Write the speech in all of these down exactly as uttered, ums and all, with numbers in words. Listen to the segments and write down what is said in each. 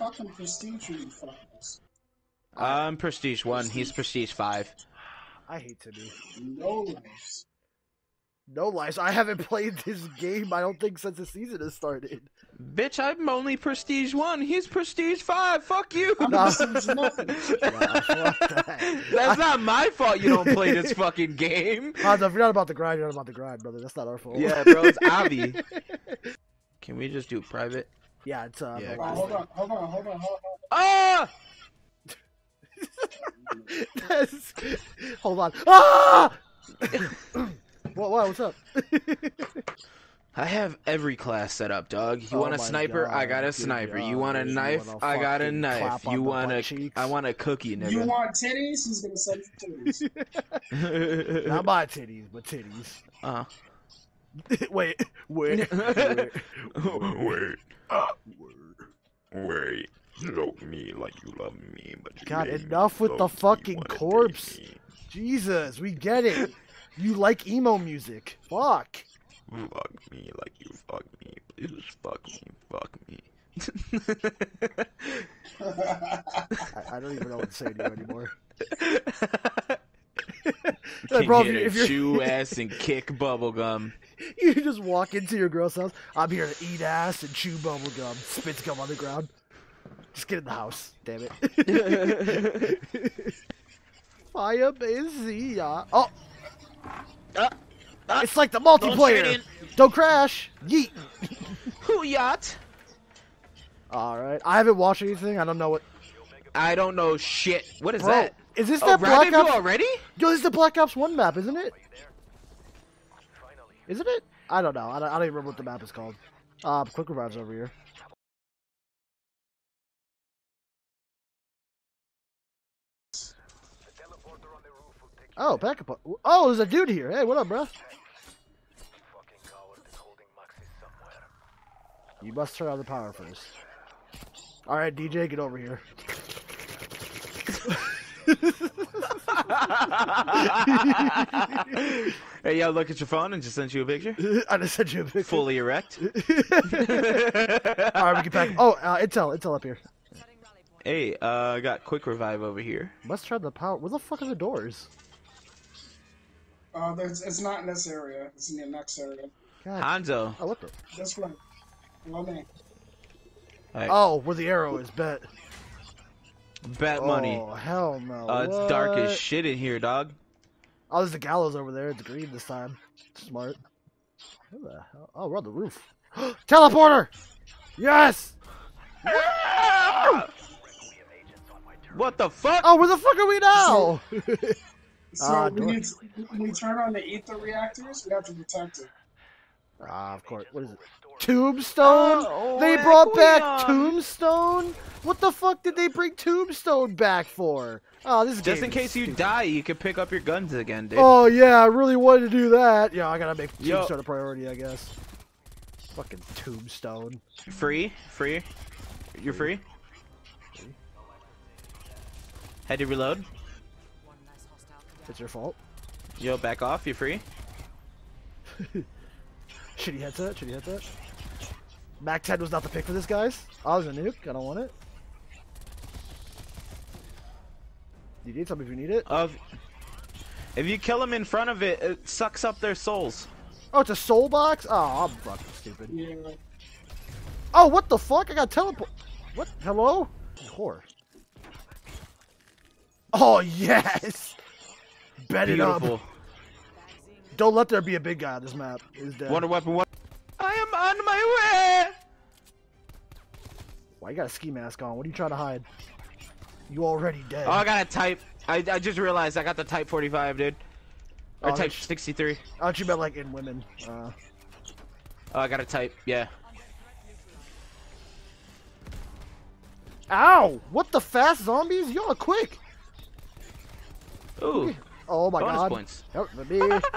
fucking prestige you fuckers? I'm prestige one. He's prestige five. I hate Timmy. No lives. No lies. I haven't played this game, I don't think, since the season has started. Bitch, I'm only prestige one. He's prestige five. Fuck you. I'm Nah. prestige nothing. Nah, fuck that. That's not my fault you don't play this fucking game. Hanzo, if you're not about the grind, you're not about the grind, brother. That's not our fault. Yeah, bro, it's Avi. Can we just do private? Yeah, it's uh. Yeah, the Oh, last hold thing. on, hold on, hold on, hold on. Ah! That's... Hold on. Ah! what? What? What's up? I have every class set up, dog. You Oh want a my sniper? I got God, a dude, sniper. yeah, You want a you knife? want a I got a fucking knife. clap on You the want butt a? cheeks? I want a cookie, You nigga. want titties? He's gonna send you titties. Not my titties, but titties. uh. wait, wait, wait. Wait. Wait. Love me like you love me, but you God, ain't enough with the love me, fucking wanna date corpse. me. Jesus, we get it. You like emo music. Fuck. Fuck me like you fuck me. Please fuck me, fuck me. I, I don't even know what to say to you anymore. Can Bro, if hit you- her if you're- chew ass and kick bubblegum. You just walk into your girl's house. I'm here to eat ass and chew bubble gum. Spits gum on the ground. Just get in the house. Damn it. Fire Bezia. Oh! Uh, uh, It's like the multiplayer. trade Don't crash. Yeet. Who yacht? Alright. I haven't watched anything. I don't know what. I don't know shit. What is Bro, that? is this Oh, that Black Rabbit View Ops? already? Yo, this is the Black Ops one map, isn't it? Isn't it? I don't know. I don't, I don't even remember what the map is called. Uh, Quick Revive's over here. Oh, backup. Oh, there's a dude here. Hey, what up, bro? You must turn on the power first. Alright, D J, get over here. Hey, yo, look at your phone and just sent you a picture. I just sent you a picture. Fully erect. Alright, we get back. Oh, uh, Intel. Intel up here. Hey, uh, I got quick revive over here. Must turn the power. Where the fuck are the doors? Uh, there's, it's not in this area. It's in the next area. God. Hanzo. Oh, what the? This way. Well, me. Hey, Oh, where the arrow is, bet. bet money. Oh, hell no. Uh, it's dark as What? shit in here, dog. Oh, there's the gallows over there. It's green this time. Smart. Who the hell? Oh, we're on the roof. Teleporter! Yes! What the fuck? Oh, where the fuck are we now? So Ah, we door. need to, when we turn on the ether reactors, we have to protect it. Ah, of course. What is it? Tombstone? Oh, they brought back Requiem. Tombstone? What the fuck did they bring Tombstone back for? Oh, this Just game in is case you stupid. die, you can pick up your guns again, dude. Oh yeah, I really wanted to do that. Yeah, I gotta make Yo. Tombstone a priority, I guess. Fucking Tombstone. Free? Free? You're free? Had to reload? It's your fault. Yo, back off. You free? Shitty headset, shitty headset. Mac ten was not the pick for this, guys. I was a nuke. I don't want it. You need something if you need it. Of, if you kill them in front of it, it sucks up their souls. Oh, it's a soul box? Oh, I'm fucking stupid. Yeah. Oh, what the fuck? I got teleport. What? Hello? Whore. Oh, yes! Bet it up. Beautiful. Don't let there be a big guy on this map. He's dead. Wonder weapon. What? I am on my way. Why you got a ski mask on? What are you trying to hide? You already dead. Oh, I got a type. I, I just realized I got the type forty-five, dude. Or Oh, type that's- sixty-three. I thought you meant like in women. Uh, Oh, I got a type. Yeah. Ow! What the fast zombies? Y'all quick! Ooh. Oh my Bonus god. points. Help me.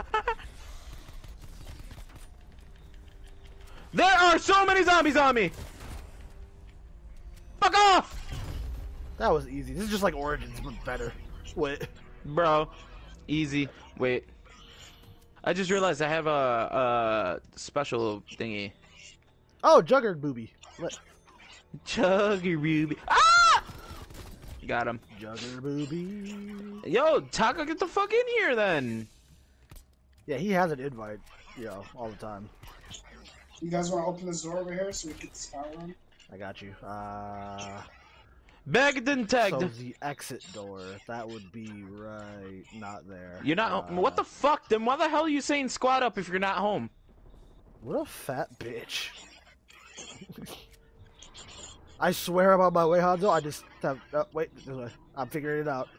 There are so many zombies on me. Fuck off, That was easy. This is just like Origins, but better. Wait. bro. Easy. Wait. I just realized I have a, a special thingy. Oh, Jugger booby. What? Chuggy Ruby. Ah! Got him. Jugger booby. Yo, Taka, get the fuck in here then. Yeah, he has an invite, you know, all the time. You guys want to open this door over here so we can get the spot run? I got you. Uh, Bagged and tagged. so the exit door, that would be right, not there. You're not. Uh, What the fuck? Then why the hell are you saying squat up if you're not home? What a fat bitch. I swear I'm on my way, Hanzo. I just have. Uh, wait, this way. I'm figuring it out.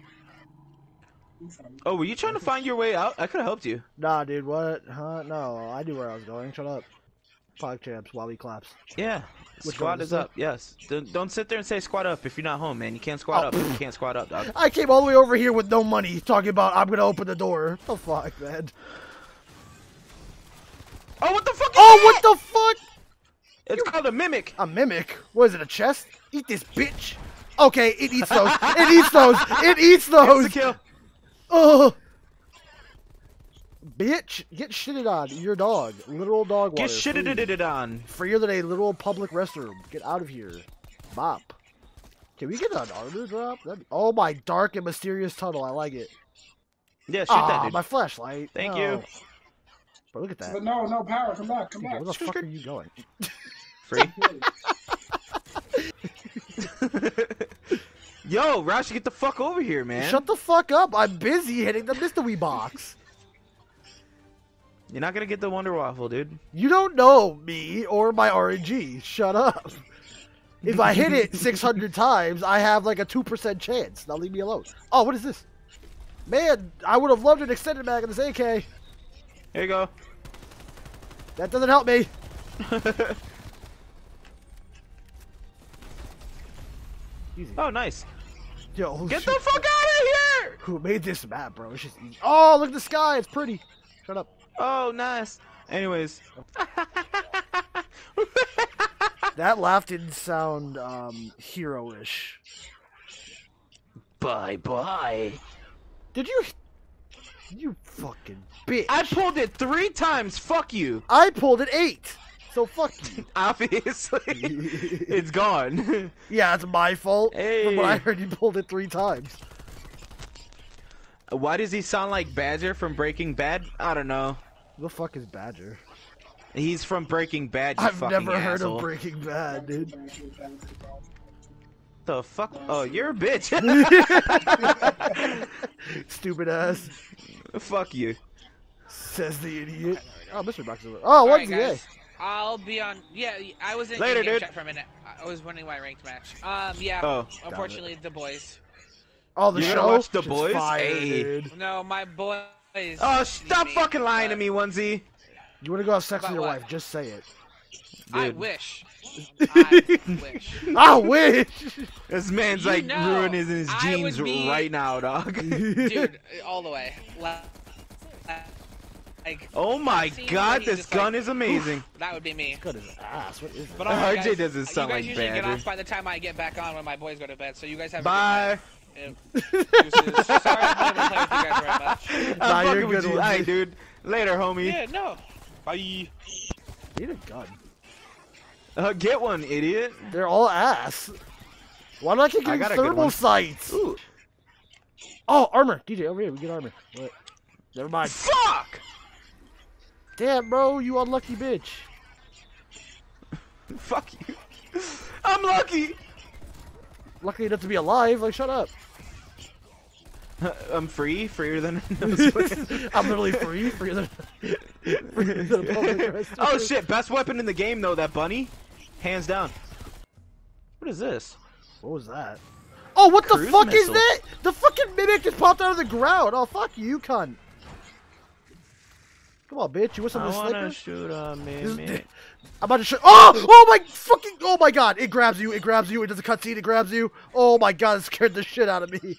Oh, were you trying to find your way out? I could have helped you. Nah, dude, what? Huh? No, I knew where I was going. Shut up. Pog champs, while we claps. Yeah. Which squat one is is it? up. Yes. Don't, don't sit there and say squat up if you're not home, man. You can't squat Oh. up. You can't squat up, dog. I came all the way over here with no money, talking about I'm gonna open the door. What the fuck, man? Oh, what the fuck? Is Oh, that? what the fuck? It's called a mimic. A mimic? What is it? A chest? Eat this bitch. Okay, it eats those. It eats those. It eats It's those. a kill. Oh. Bitch, get shitted on. Your dog. Literal dog water. Get shitted Free. it on. Freer than a literal public restroom. Get out of here. Bop. Can we get an armor drop? That'd be... Oh my dark and mysterious tunnel. I like it. Yeah, shoot Ah, that dude. my flashlight. Thank No. you. Bro, look at that. But no, no power. Come back. Come Where back. the fuck are you going? Free. Yo, Rashi, get the fuck over here, man. Shut the fuck up. I'm busy hitting the mystery box. You're not gonna get the Wonder Waffle, dude. You don't know me or my R N G. Shut up. If I hit it six hundred times, I have like a two percent chance. Now leave me alone. Oh, what is this? Man, I would have loved an extended mag in this A K. Here you go. That doesn't help me. Easy. Oh, nice. Yo, Get shoot. the fuck out of here! Who made this map, bro? It's just easy. Oh, look at the sky. It's pretty. Shut up. Oh, nice. Anyways. That laugh didn't sound um, hero-ish. Bye bye. Did you? You fucking bitch. I pulled it three times. Fuck you. I pulled it eight. So fuck you. Obviously, it's gone. Yeah, it's my fault. From what I Hey. heard, you pulled it three times. Why does he sound like Badger from Breaking Bad? I don't know. Who the fuck is Badger? He's from Breaking Bad. You I've fucking never heard asshole. of Breaking Bad, dude. The fuck? Oh, you're a bitch. Stupid ass. Fuck you. Says the idiot. Oh, mystery box is over. Oh, Alright, onesie, yeah. guys. I'll be on. Yeah, I was in Later, in-game dude. chat for a minute. I was wondering why ranked match. Um, yeah. Oh. Unfortunately, the boys. Oh, the You show. gonna watch The Shit's Boys? Fire, Hey. dude. No, my boys. Oh, stop need fucking lying to but me, Onesie. You want to go have sex with About your what? wife? Just say it. I Dude. wish. I wish. I wish. This man's You like know, ruining his I would jeans be- right now, dog. Dude, all the way. La- Like, Oh my I've seen god, where he's this just gun like, is amazing. that would be me. Got his ass. What is it? But alright, R J guys, doesn't sound you guys like usually get Badger. off by the time I get back on when my boys go to bed. So you guys have Bye. a good night. Yeah. Deuces. Sorry, I'm not able to play with you guys very much. Nah, I'm you're fucking with good, you. Onesie. Alright, dude. Later, homie. Yeah, no. Bye. Need a gun. Uh, get one, idiot. They're all ass. Why do I keep I getting got a good thermal one. sights? Ooh. Oh, armor. D J, over here. We get armor. What? Never mind. Fuck! Damn, bro. You unlucky bitch. Fuck you. I'm lucky. Lucky enough to be alive. Like, shut up. I'm free, freer than. I'm literally free. Free than, free than a public restroom. Oh shit! Best weapon in the game though, that bunny, hands down. What is this? What was that? Oh, what the Cruise fuck is missile. that? The fucking mimic just popped out of the ground. Oh, fuck you, cunt. Come on, bitch. You want some I of this wanna liquor? shoot a This- mimic. I'm about to show. Oh! Oh my fucking! Oh my god! It grabs you. It grabs you. It does a cutscene. It grabs you. Oh my god! It scared the shit out of me.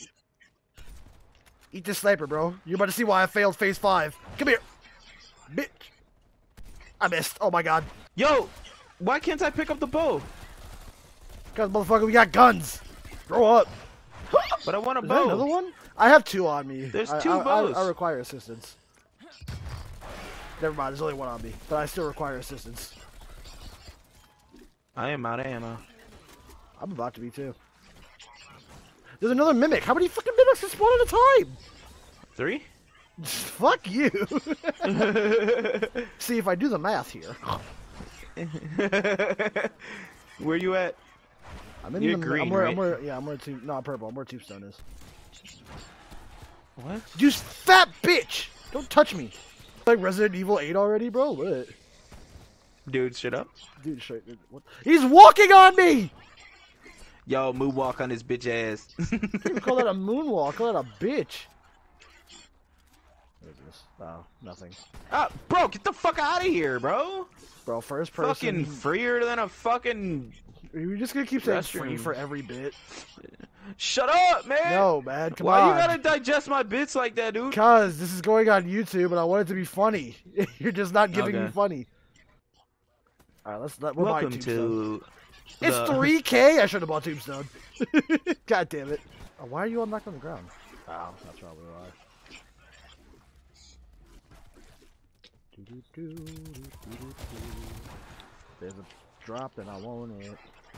Eat this sniper, bro. You're about to see why I failed phase five. Come here, bitch. I missed. Oh my god. Yo, why can't I pick up the bow? Cause motherfucker, we got guns. Grow up. But I want a Is there another bow. one? I have two on me. There's I- two I, I, bows. I require assistance. Never mind. There's only one on me, but I still require assistance. I am out of ammo. I'm about to be too. There's another mimic. How many fucking mimics can spawn at a time? Three? Fuck you. See, if I do the math here. Where you at? I'm in You're the green, I'm where, right? I'm where, yeah, I'm where two. No, purple. I'm where Tombstone is. What? You fat bitch! Don't touch me. Like Resident Evil eight already, bro. What? Dude, shut up. Dude, straight. What? He's walking on me. Yo, moonwalk on his bitch ass. You call that a moonwalk? Call that a bitch. What is this? Oh, nothing. Ah, bro, get the fuck out of here, bro. Bro, first person. Fucking freer than a fucking. You're just gonna keep saying free restroom. for every bit. Shut up, man. No, man. Come Why on. you gotta digest my bits like that, dude? Cause this is going on YouTube, and I want it to be funny. You're just not giving me Okay. funny. All right, let's let. We're buying Welcome Tombstone. to. It's the- three K. I should have bought Tombstone. God damn it! Oh, why are you all knocked on the ground? Oh, that's probably why. There's a drop and I want it.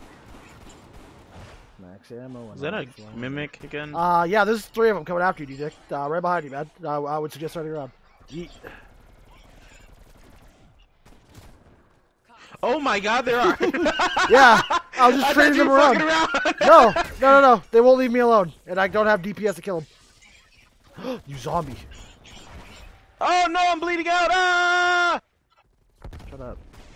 Max ammo. And Is that I'm a flying. mimic again? Uh, yeah, there's three of them coming after you, D-Dick. Uh, right behind you, man. Uh, I would suggest turning around. Yeet. Oh my god, there are. Yeah, I was just I trading thought you them were around. fucking around. No, no, no, no. They won't leave me alone, and I don't have D P S to kill them. You zombie. Oh no, I'm bleeding out. Ah! Shut up.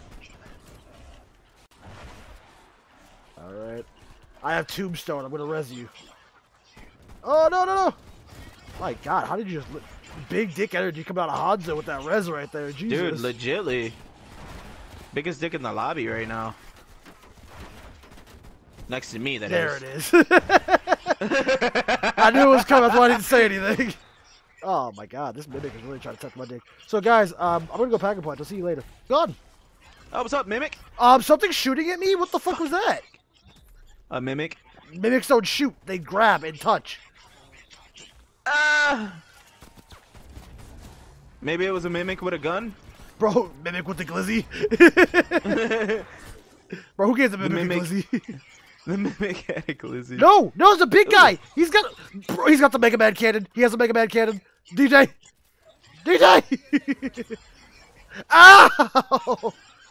Alright. I have Tombstone. I'm gonna res you. Oh, no, no, no. My god, how did you just... Li Big dick energy come out of Hanzo with that res right there. Jesus. Dude, legitly. Biggest dick in the lobby right now. Next to me, that There is. it is. I knew it was coming. That's why I didn't say anything. Oh my god, this mimic is really trying to touch my dick. So guys, um, I'm gonna go pack a punch. I'll see you later. Gone. Oh, what's up, Mimic? Um, something shooting at me? What the fuck was that? A Mimic? Mimics don't shoot. They grab and touch. Ah! Maybe it was a Mimic with a gun? Bro, mimic with the glizzy. Bro, who gives a mimic, mimic- a glizzy? The Mimic had a glizzy. No, no, it's a big guy. He's got, bro, he's got the Mega Man cannon. He has a Mega Man cannon. D J, D J. Ow!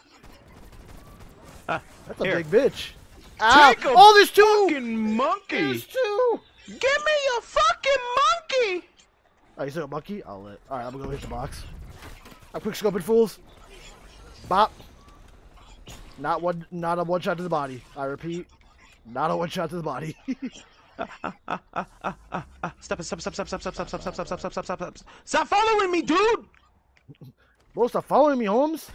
Ah, That's a here. big bitch. Ow. Take a Oh, there's two. Fucking monkey! There's two. Give me a fucking monkey! Oh, you said a monkey? I'll let. All right, I'm gonna go hit the box. I'm quick scoping fools. Bop. Not one. Not a one shot to the body. I repeat, not a one shot to the body. Stop it! Stop! Stop! Stop! Stop! Stop! Stop! Stop! Stop! Stop! Stop! Stop! Stop! Stop! Stop following me, dude! Bro, stop following me, Holmes.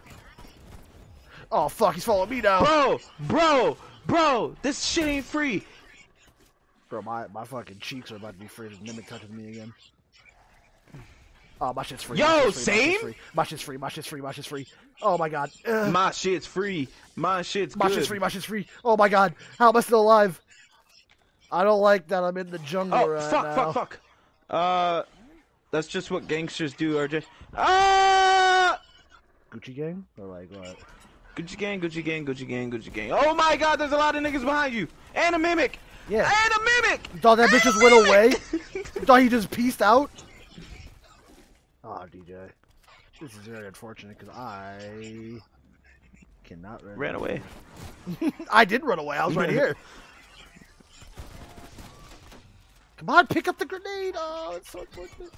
Oh fuck, he's following me now. Bro, bro, bro! This shit ain't free. Bro, my my fucking cheeks are about to be free. There's mimic touching me again. Oh, my shit's free. Yo, my shit's free, same? My shit's free. My shit's free. My shit's free. Oh my god. Ugh. My shit's free. My shit's My good. shit's free. My shit's free. Oh my god. How am I still alive? I don't like that I'm in the jungle Oh, right fuck, now. fuck, fuck. Uh, that's just what gangsters do, R J. Ah! Gucci gang? Or like what? Gucci gang, Gucci gang, Gucci gang, Gucci gang. Oh my god, there's a lot of niggas behind you. And a Mimic. Yeah. And a Mimic. Thought that bitch And just a went Mimic! away? Thought he just pieced out? Oh, D J. This is very unfortunate because I cannot run. Ran away. I did run away. I was right here. Come on, pick up the grenade. Oh, it's so unfortunate.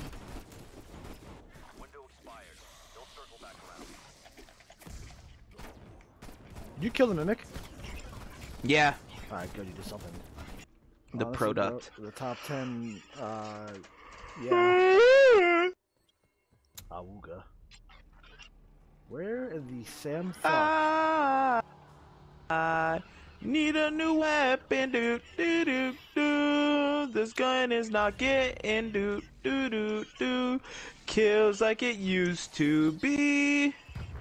Did you kill the mimic? Yeah. Alright, good. You did something. The Honestly, product. bro, the top ten. Uh, yeah. Awooga. Where in the Sam fuck? I, I need a new weapon. Do do do do. This gun is not getting do do do do. Kills like it used to be.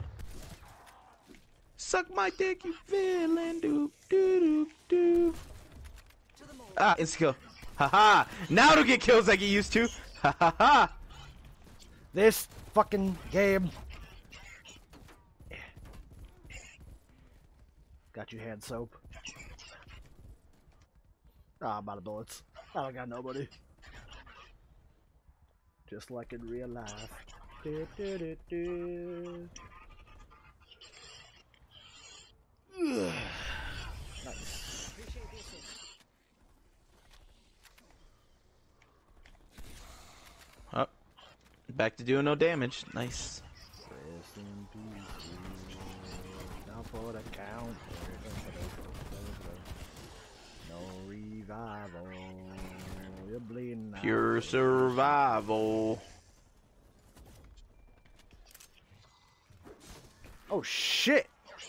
Suck my dick, you feeling do do do do. Ah, it's kill. Haha. Now it'll get kills like it used to. Ha ha ha. This fucking game. Got you hand soap. Ah, I'm out of bullets. I don't got nobody. Just like in real life. Do, do, do, do. Nice. Oh, back to doing no damage. Nice. Rest in peace. Now for the count. No revival. You're bleeding out. Pure survival. Oh shit!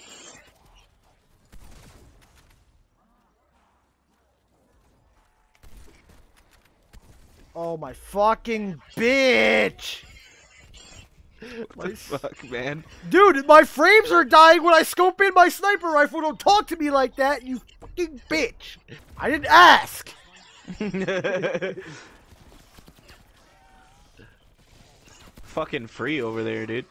Oh my fucking bitch! What the fuck, man? Dude, my frames are dying when I scope in my sniper rifle. Don't talk to me like that, you fucking bitch! I didn't ask! Fucking free over there, dude.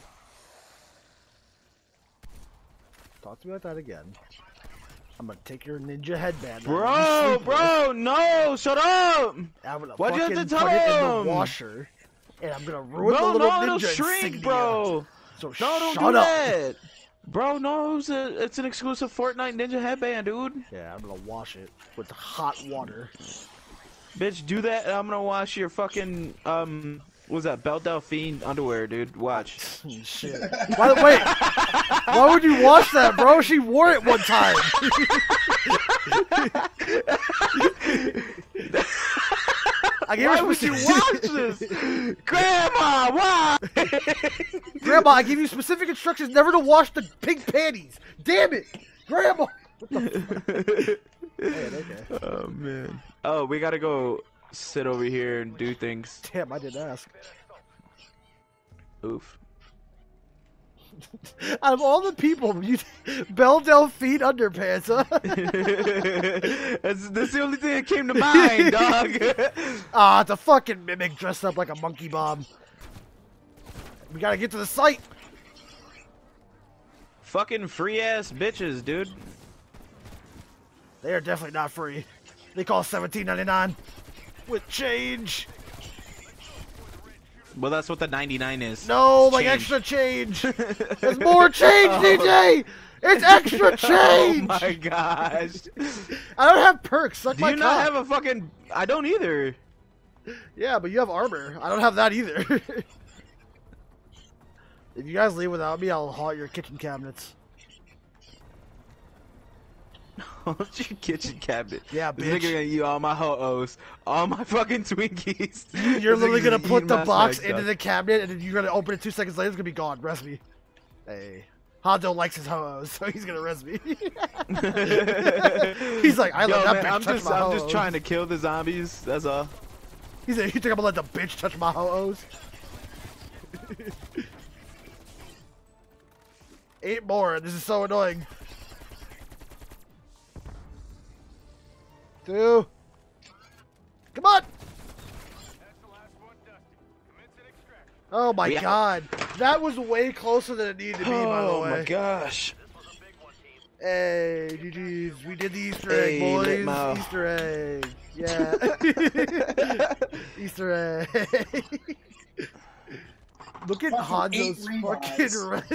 Talk to me like that again. I'm gonna take your ninja headband. Bro, bro, no, shut up! I'm gonna Why'd you have fucking to tell put it in him? the washer, and I'm gonna ruin Bro, the little no, it'll ninja shrink, insignia. bro. So No, shut don't do up. that. Bro, no, it's, a, it's an exclusive Fortnite Ninja headband, dude. Yeah, I'm gonna wash it with hot water. Bitch, do that, and I'm gonna wash your fucking, um, what was that, Belle Delphine underwear, dude. Watch. Shit. By the way, why would you wash that, bro? She wore it one time. I gave Why her would you specific- watch this? Grandma, why? Grandma, I gave you specific instructions never to wash the pink panties. Damn it, Grandma. What the fuck? Man, okay. Oh, man. Oh, we gotta go sit over here and do things. Damn, I didn't ask. Oof. Out of all the people, you Belle Delphine underpants, huh? that's, that's the only thing that came to mind, dog. Ah, it's a fucking mimic dressed up like a monkey bomb. We gotta get to the site. Fucking free ass bitches, dude. They are definitely not free. They call seventeen ninety-nine with change. Well, that's what the ninety-nine is. No, like Change. extra change. There's more change, D J. It's extra change. Oh my gosh. I don't have perks. Suck Do my you not cock. have a fucking... I don't either. Yeah, but you have armor. I don't have that either. If you guys leave without me, I'll haunt your kitchen cabinets. What's your kitchen cabinet? Yeah, This bitch. nigga gonna eat all my ho-ohs. All my fucking Twinkies. You're This literally nigga's gonna put eat the my box snacks into up. the cabinet, and then you're gonna open it two seconds later. It's gonna be gone. Rest me. Hey, Hondo likes his ho-ohs, so he's gonna rest me. He's like, I Yo, let that man, bitch I'm touch just, my I'm ho-ohs. just trying to kill the zombies. That's all. He's like, you think I'm gonna let the bitch touch my ho-ohs? Eight more. This is so annoying. Two. Come on. Oh my Yeah. god. That was way closer than it needed to be, by the Oh way. my gosh. Hey, G G's. We did the Easter egg, Hey, boys. Litmo. Easter egg. Yeah. Easter egg. Look at Fucking Hanzo's eight fucking rebuys.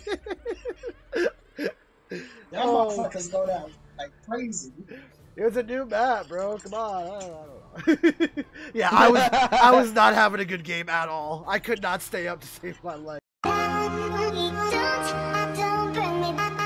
res. Y'all Oh. motherfuckers go down like crazy. It was a new map, bro. Come on. I don't, I don't know. Yeah, I was I was not having a good game at all. I could not stay up to save my life. Don't bring me back.